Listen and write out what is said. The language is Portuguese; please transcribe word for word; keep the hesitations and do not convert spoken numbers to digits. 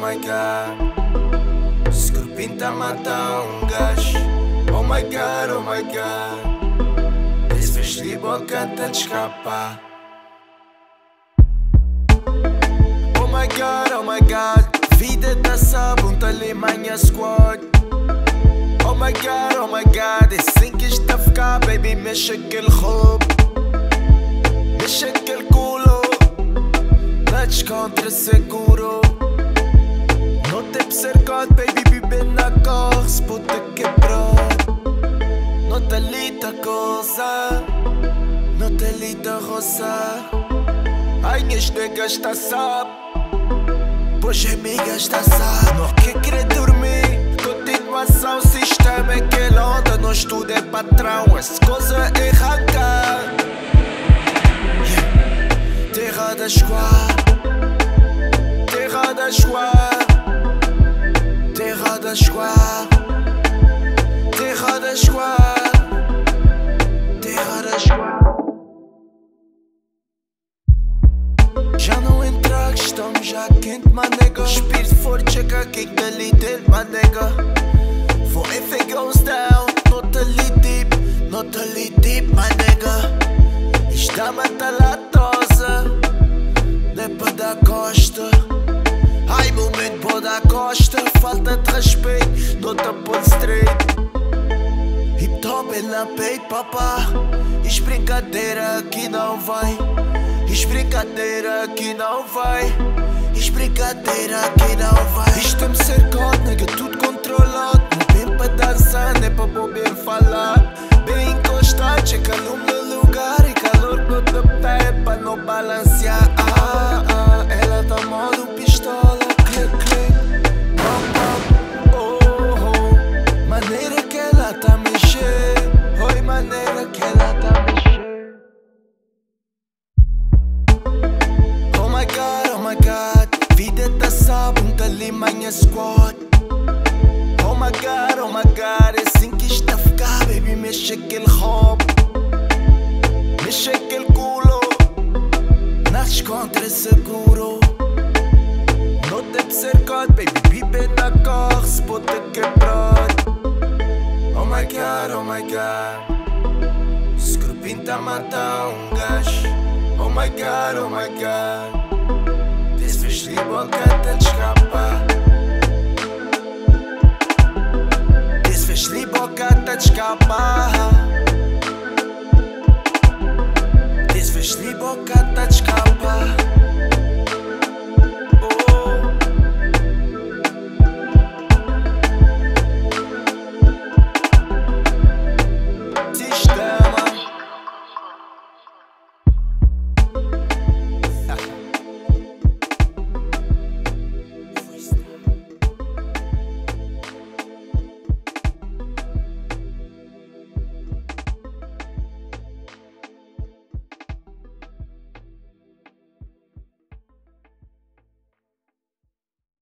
my god. Escorpião tá a matar um gajo. Oh my god, oh my god. Esse vestido boca tá de escapar. Oh my god, oh my god. Vida tá sabão, tá ali manhã squad. Oh my god, oh my god. É assim que está a ficar, baby, mexe aquele roubo. Mexe aquele culo. Let's contra seguro. Não tem cercado, baby, vive na cor. Se puta quebrou. Não te lita coisa. Não te lita roça. Ai, minhas negas tá sabe. Pois amigas tá sabe. Não quer querer dormir. Continuação, sistema é que onda. Nós tudo é patrão. Essa coisa é raca. Yeah. Terra da squad. Terra da squad. Terra da squad. Terra da squad. Terra da squad. Já não entra a questão, já quente, manega. Espírito forte, chega aqui que dali dentro, manega. For if it goes down, not a lead deep, not a lead deep, manega. Está-me a latosa, nepa da costa. Ai, momento boa da costa, falta de respeito, não tá por straight. Hip hop é na peito, papá. Isto brincadeira aqui não vai. Isto brincadeira aqui não vai. Isto brincadeira aqui não vai. Isto é me cercado, nega, tudo controlado. Não bem pra dançar, nem pra bobeiro falar. Bem encostado, checa no lugar. E calor no top é pra não balancear. Ah, ah, ela tá modo pistola. Click, click, pop, pop, oh, oh. Maneira que ela tá mexer. Oi, maneira que ela tá mexer. Oh my god, oh my god. Vida tá sabão, tá ali manhã squad. Oh my god, oh my god. É assim que está a ficar, baby, mexe aquele roubo. Mexe aquele culo. Nasce contra seguro. Não tem cercado, baby, vive na cor. Se puta quebrou. Oh my god, oh my god. Escorpião tá a matar um gajo. Oh my god, oh my god. Desse vestido boca tá de escapar. Desse vestido boca tá de escapar.